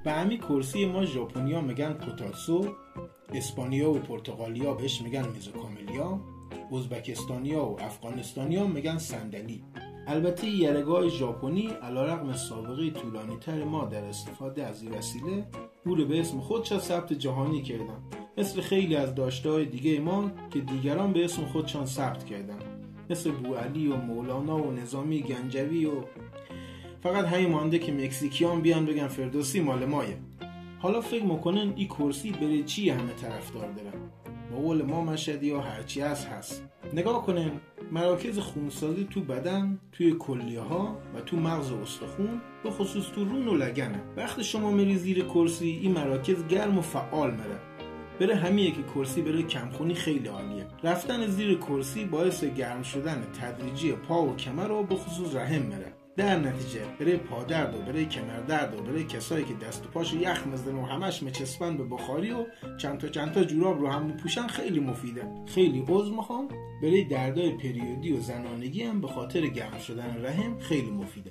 به همین کرسی ما ژاپنیا میگن کوتاتسو، اسپانیا و پرتغالیا بهش میگن میزوکاملیا، ازبکستانیا و افغانستانیا میگن صندلی. البته یرگاه ژاپنی علیرغم سابقه طولانی‌تر ما در استفاده از این وسیله، او رو به اسم خودشان ثبت جهانی کردن، مثل خیلی از داشته‌های دیگه ما که دیگران به اسم خودشان ثبت کردن، مثل بوعلی و مولانا و نظامی گنجوی. و فقط همین مانده که مکزیکیان بیان بگن فردوسی مال مایه. حالا فکر میکنن این کرسی برای چی همه طرفدار دارن؟ با قول ما مشهدی ها هرچی هست. نگاه کنن، مراکز خونسازی تو بدن، توی کلیه ها و تو مغز و استخون، به خصوص تو رون و لگنه. وقتی شما میری زیر کرسی، این مراکز گرم و فعال میره. بره همیه که کرسی برای کمخونی خیلی عالیه. رفتن زیر کرسی باعث گرم شدن تدریجی پا و کمر و به خصوص رحم میره. در نتیجه برای پادرد و برای کمردرد و برای کسایی که دست و پاشو یخ میزنن و همش میچسبن به بخاری و چند تا جوراب رو هم میپوشن خیلی مفیده. خیلی عذر میخوام، برای دردای پریودی و زنانگی هم به خاطر گرم شدن رحم خیلی مفیده.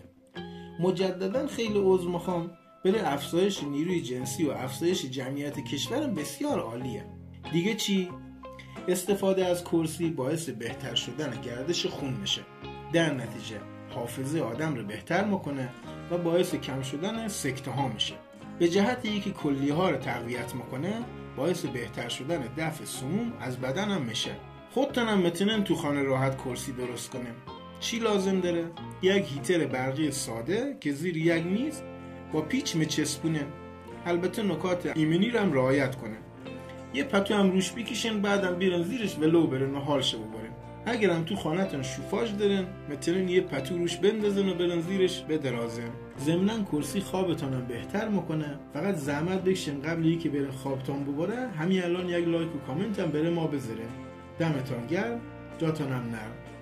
مجددا خیلی عذر میخوام، برای افزایش نیروی جنسی و افزایش جمعیت کشور بسیار عالیه. دیگه چی؟ استفاده از کرسی باعث بهتر شدن گردش خون میشه. در نتیجه حافظه آدم رو بهتر میکنه و باعث کم شدن سکته ها میشه. به جهت یکی کلیه ها رو تقویت میکنه، باعث بهتر شدن دفع سموم از بدن هم میشه. خودتون هم میتونن تو خانه راحت کرسی درست کنن. چی لازم داره؟ یک هیتر برقی ساده که زیر یک میز با پیچ میچسبونن. البته نکات ایمنی رو هم رعایت کنن. یه پتو هم روش بکشن، بعدم بیرن زیرش ولو برن و حالشو ببرن. اگر هم تو خانه‌تون شوفاژ دارن، میتونن یه پتو روش بندازن و برن زیرش بدرازن. ضمناً کرسی خوابتون هم بهتر میکنه. فقط زحمت بکشین قبل اینکه برن خوابتون ببره، همین الان یک لایک و کامنت هم بره ما بذارین. دمتون گرم، جاتون هم نرم.